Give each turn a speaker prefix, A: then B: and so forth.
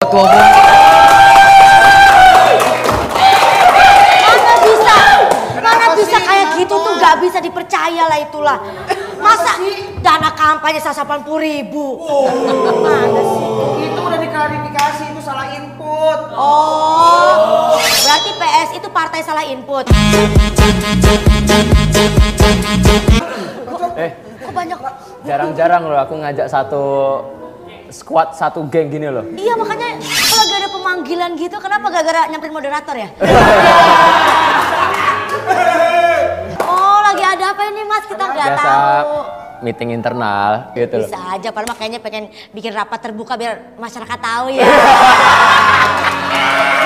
A: ketua umum.
B: Mana bisa kayak gitu tuh nggak bisa dipercaya lah itulah. Masa dana kampanye 180.000? Mana sih?
C: Itu udah diklarifikasi, itu salah input.
B: Oh, berarti PS itu partai salah input. Kok banyak?
A: Jarang-jarang loh aku ngajak satu squad, satu geng gini loh.
B: Iya makanya kalau gak ada pemanggilan gitu, kenapa gara-gara nyamperin moderator ya? Oh lagi ada apa ini mas? Kita nggak
A: Biasa
B: tahu.
A: meeting internal gitu loh.
B: Bisa aja, padahal makanya pengen bikin rapat terbuka biar masyarakat tahu ya.